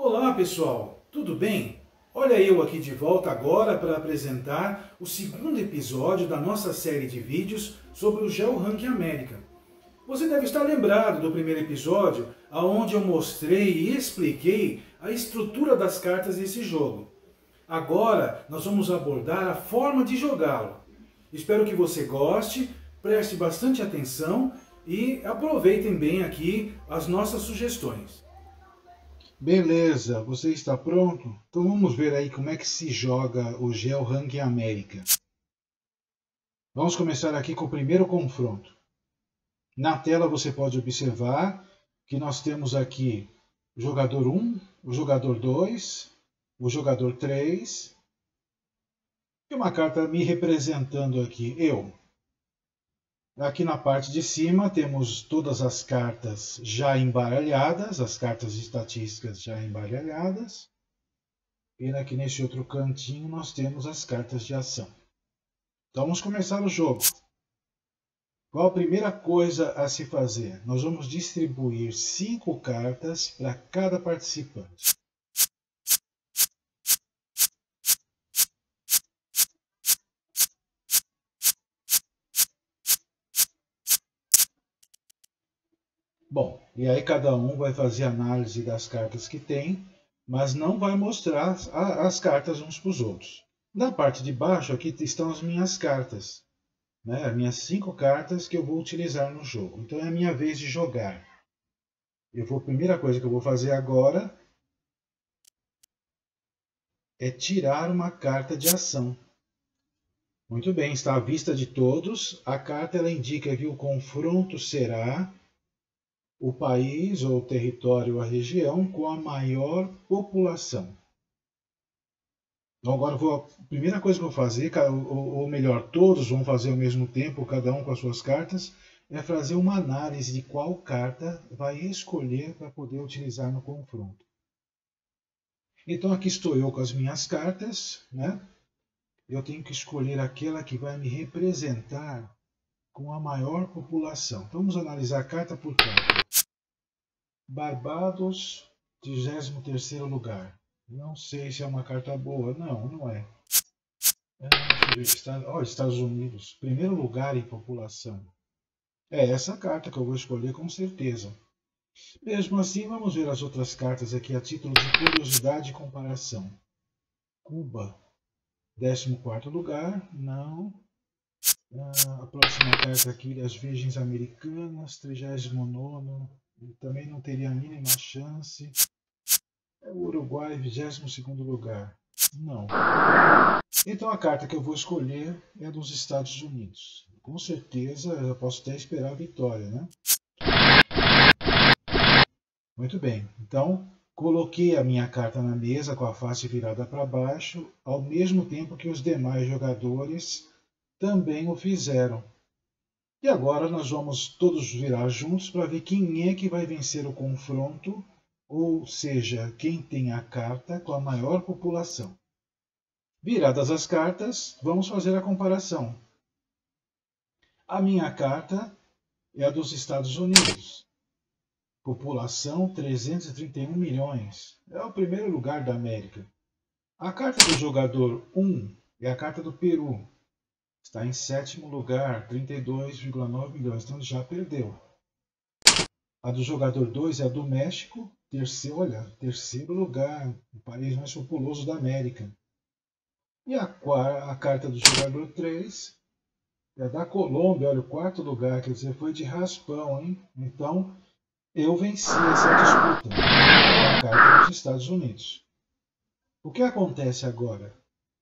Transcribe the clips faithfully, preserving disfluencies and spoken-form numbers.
Olá pessoal, tudo bem? Olha eu aqui de volta agora para apresentar o segundo episódio da nossa série de vídeos sobre o GeoRank América. Você deve estar lembrado do primeiro episódio, onde eu mostrei e expliquei a estrutura das cartas desse jogo. Agora nós vamos abordar a forma de jogá-lo. Espero que você goste, preste bastante atenção e aproveitem bem aqui as nossas sugestões. Beleza, você está pronto? Então vamos ver aí como é que se joga o GeoRank América. Vamos começar aqui com o primeiro confronto. Na tela você pode observar que nós temos aqui o jogador um, o jogador dois, o jogador três e uma carta me representando aqui, eu. Aqui na parte de cima temos todas as cartas já embaralhadas, as cartas estatísticas já embaralhadas. E aqui nesse outro cantinho nós temos as cartas de ação. Então vamos começar o jogo. Qual a primeira coisa a se fazer? Nós vamos distribuir cinco cartas para cada participante. Bom, e aí cada um vai fazer análise das cartas que tem, mas não vai mostrar as cartas uns para os outros. Na parte de baixo aqui estão as minhas cartas, né? As minhas cinco cartas que eu vou utilizar no jogo. Então é a minha vez de jogar. Eu vou, a primeira coisa que eu vou fazer agora é tirar uma carta de ação. Muito bem, está à vista de todos. A carta ela indica que o confronto será o país ou território ou a região com a maior população. Então agora vou, a primeira coisa que eu vou fazer, ou melhor, todos vão fazer ao mesmo tempo, cada um com as suas cartas, é fazer uma análise de qual carta vai escolher para poder utilizar no confronto. Então aqui estou eu com as minhas cartas, né? Eu tenho que escolher aquela que vai me representar com a maior população. Então vamos analisar carta por carta. Barbados, trigésimo terceiro lugar. Não sei se é uma carta boa. Não, não é. é deixa eu ver. Está, oh, Estados Unidos. Primeiro lugar em população. É essa carta que eu vou escolher com certeza. Mesmo assim, vamos ver as outras cartas aqui a título de curiosidade e comparação. Cuba, décimo quarto lugar. Não. A próxima carta aqui, as Virgens Americanas, trigésimo nono. Também não teria a mínima chance. É o Uruguai, vigésimo segundo lugar. Não. Então a carta que eu vou escolher é a dos Estados Unidos. Com certeza eu posso até esperar a vitória, né? Muito bem. Então coloquei a minha carta na mesa com a face virada para baixo, ao mesmo tempo que os demais jogadores também o fizeram. E agora nós vamos todos virar juntos para ver quem é que vai vencer o confronto, ou seja, quem tem a carta com a maior população. Viradas as cartas, vamos fazer a comparação. A minha carta é a dos Estados Unidos. População trezentos e trinta e um milhões. É o primeiro lugar da América. A carta do jogador um é a carta do Peru. Está em sétimo lugar, trinta e dois vírgula nove milhões, então já perdeu. A do jogador dois é a do México, terceiro, olha, terceiro lugar, o país mais populoso da América. E a, a carta do jogador três é a da Colômbia, olha, o quarto lugar, quer dizer, foi de raspão, hein? Então, eu venci essa disputa com a carta dos Estados Unidos. O que acontece agora?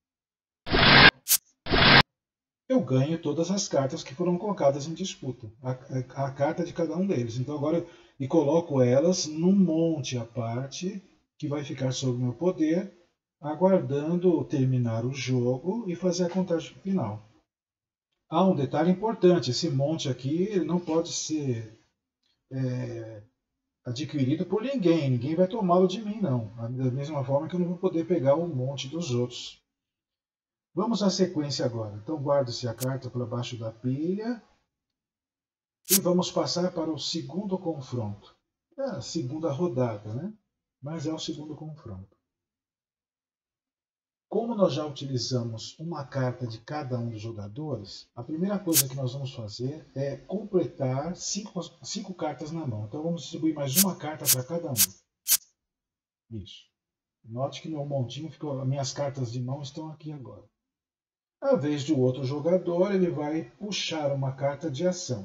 Eu ganho todas as cartas que foram colocadas em disputa, a, a, a carta de cada um deles. Então agora eu, e coloco elas num monte à parte, que vai ficar sob meu poder, aguardando terminar o jogo e fazer a contagem final. Há um detalhe importante, esse monte aqui ele não pode ser é, adquirido por ninguém, ninguém vai tomá-lo de mim não, da mesma forma que eu não vou poder pegar o monte dos outros. Vamos à sequência agora. Então guarda-se a carta para baixo da pilha. E vamos passar para o segundo confronto. É a segunda rodada, né? mas é o segundo confronto. Como nós já utilizamos uma carta de cada um dos jogadores, a primeira coisa que nós vamos fazer é completar cinco, cinco cartas na mão. Então vamos distribuir mais uma carta para cada um. Isso. Note que meu montinho ficou, minhas cartas de mão estão aqui agora. À vez do outro jogador, ele vai puxar uma carta de ação.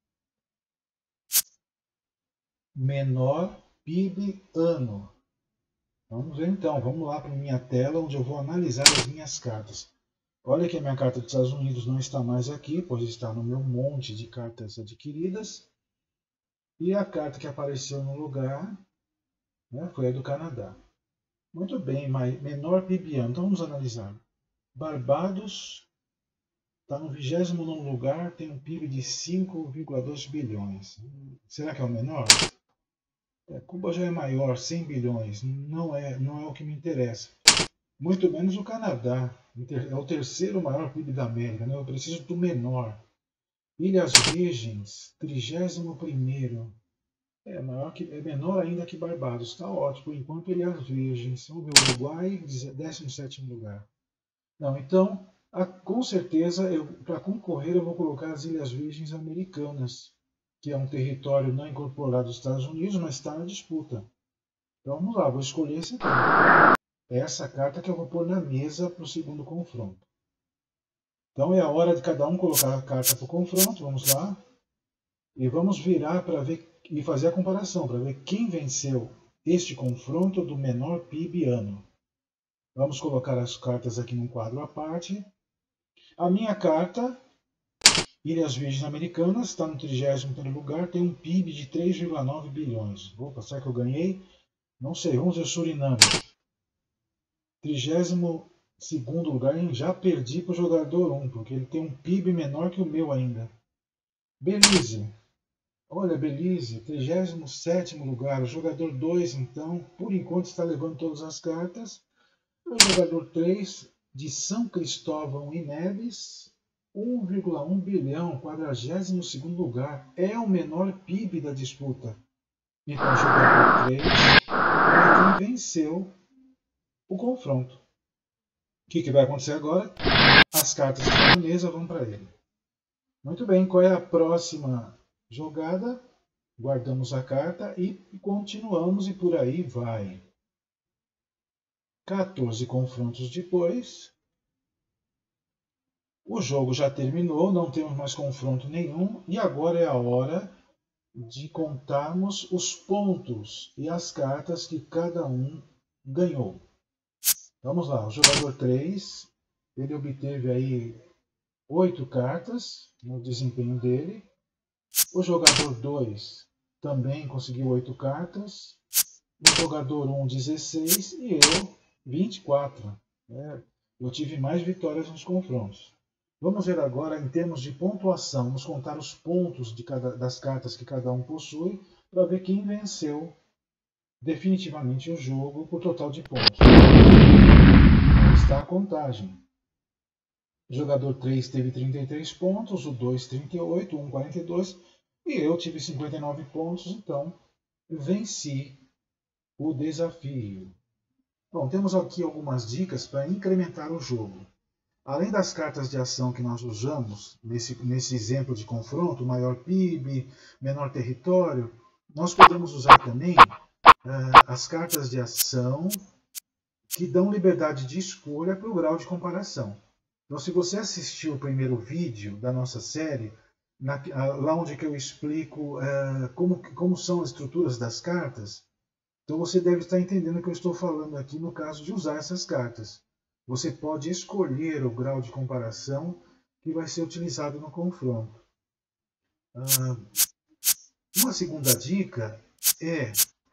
Menor P I B ano. Vamos ver então, vamos lá para minha tela onde eu vou analisar as minhas cartas. Olha que a minha carta dos Estados Unidos não está mais aqui, pois está no meu monte de cartas adquiridas. E a carta que apareceu no lugar, né, foi a do Canadá. Muito bem, mas menor P I B ano. Então vamos analisar. Barbados está no vigésimo nono lugar, tem um P I B de cinco vírgula dois bilhões. Será que é o menor? É, Cuba já é maior, cem bilhões. Não é, não é o que me interessa. Muito menos o Canadá. É o terceiro maior P I B da América. Né? Eu preciso do menor. Ilhas Virgens, trigésimo primeiro. É, maior que, é menor ainda que Barbados. Está ótimo. Por enquanto, Ilhas Virgens. Vamos ver o Uruguai, décimo sétimo lugar. Não, então, a, com certeza, para concorrer, eu vou colocar as Ilhas Virgens Americanas, que é um território não incorporado dos Estados Unidos, mas está na disputa. Então vamos lá, vou escolher esse aqui. É essa carta que eu vou pôr na mesa para o segundo confronto. Então é a hora de cada um colocar a carta para o confronto, vamos lá. E vamos virar para ver e fazer a comparação, para ver quem venceu este confronto do menor P I B ano. Vamos colocar as cartas aqui num quadro à parte. A minha carta, Ilhas Virgens Americanas, está no trigésimo primeiro lugar, tem um P I B de três vírgula nove bilhões. Opa, será que eu ganhei? Não sei, vamos ver Suriname. trigésimo segundo lugar, e já perdi para o jogador um, porque ele tem um P I B menor que o meu ainda. Belize. Olha, Belize, trigésimo sétimo lugar. O jogador dois, então, por enquanto está levando todas as cartas. O jogador três, de São Cristóvão e Neves, um vírgula um bilhão, quadragésimo segundo lugar. É o menor P I B da disputa. Então, o jogador três é quem venceu o confronto. O que, que vai acontecer agora? As cartas que estão na mesa vão para ele. Muito bem, qual é a próxima jogada? Guardamos a carta e continuamos e por aí vai. quatorze confrontos depois. O jogo já terminou, não temos mais confronto nenhum. E agora é a hora de contarmos os pontos e as cartas que cada um ganhou. Vamos lá, o jogador três, ele obteve aí oito cartas no desempenho dele. O jogador dois também conseguiu oito cartas. O jogador um, dezesseis e eu, vinte e quatro. É, eu tive mais vitórias nos confrontos. Vamos ver agora em termos de pontuação. Vamos contar os pontos de cada, das cartas que cada um possui para ver quem venceu definitivamente o jogo por total de pontos. Aí está a contagem. O jogador três teve trinta e três pontos, o dois trinta e oito, o um quarenta e dois e eu tive cinquenta e nove pontos, então venci o desafio. Bom, temos aqui algumas dicas para incrementar o jogo. Além das cartas de ação que nós usamos nesse, nesse exemplo de confronto, maior P I B, menor território, nós podemos usar também uh, as cartas de ação que dão liberdade de escolha para o grau de comparação. Então, se você assistiu o primeiro vídeo da nossa série, na, lá onde que eu explico uh, como, como são as estruturas das cartas, então você deve estar entendendo o que eu estou falando aqui no caso de usar essas cartas. Você pode escolher o grau de comparação que vai ser utilizado no confronto. Uh, uma segunda dica é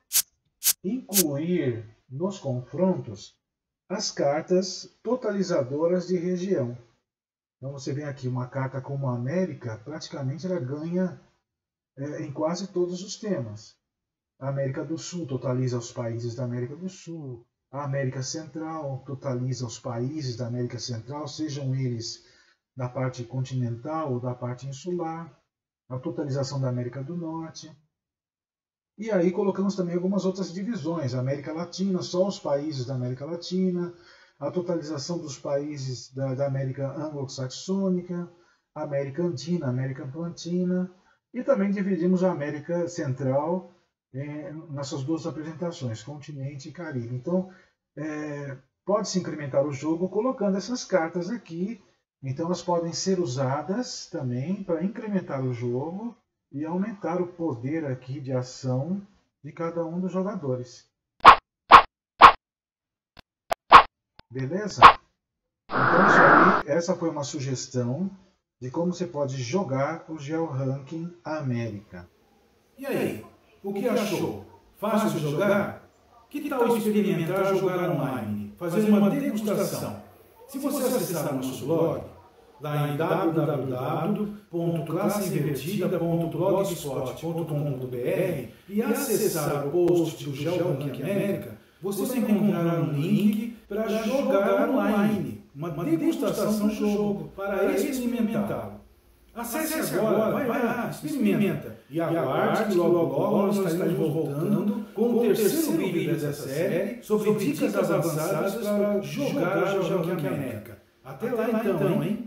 incluir nos confrontos as cartas totalizadoras de região. Então você vê aqui uma carta como a América, praticamente ela ganha é, em quase todos os temas. A América do Sul totaliza os países da América do Sul. A América Central totaliza os países da América Central, sejam eles da parte continental ou da parte insular. A totalização da América do Norte. E aí colocamos também algumas outras divisões, América Latina, só os países da América Latina, a totalização dos países da, da América Anglo-Saxônica, América Andina, América Plantina, e também dividimos a América Central eh, nessas duas apresentações, continente e Caribe. Então, é, pode-se incrementar o jogo colocando essas cartas aqui, então elas podem ser usadas também para incrementar o jogo e aumentar o poder aqui de ação de cada um dos jogadores. Beleza? Então isso aí, essa foi uma sugestão de como você pode jogar o GeoRanking América. E aí, o que achou? Fácil de jogar? Que tal experimentar jogar online? Fazer uma degustação? Se você acessar o nosso blog, lá em w w w ponto classe invertida ponto blogspot ponto com ponto b r e acessar o post do GeoRanking América, você vai encontrar um link para jogar online, uma degustação do jogo, para experimentá-lo. Acesse agora, vai lá, experimenta. E aguarde que logo logo nós estaremos voltando com o terceiro vídeo dessa série sobre dicas avançadas para jogar o GeoRanking América. Até lá então, hein?